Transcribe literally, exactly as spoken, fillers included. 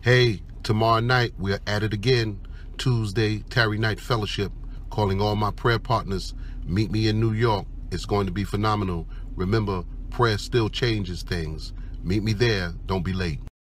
Hey, tomorrow night we are at it again. Tuesday, Tarry Night Fellowship. Calling all my prayer partners. Meet me in New York. It's going to be phenomenal. Remember, prayer still changes things. Meet me there. Don't be late.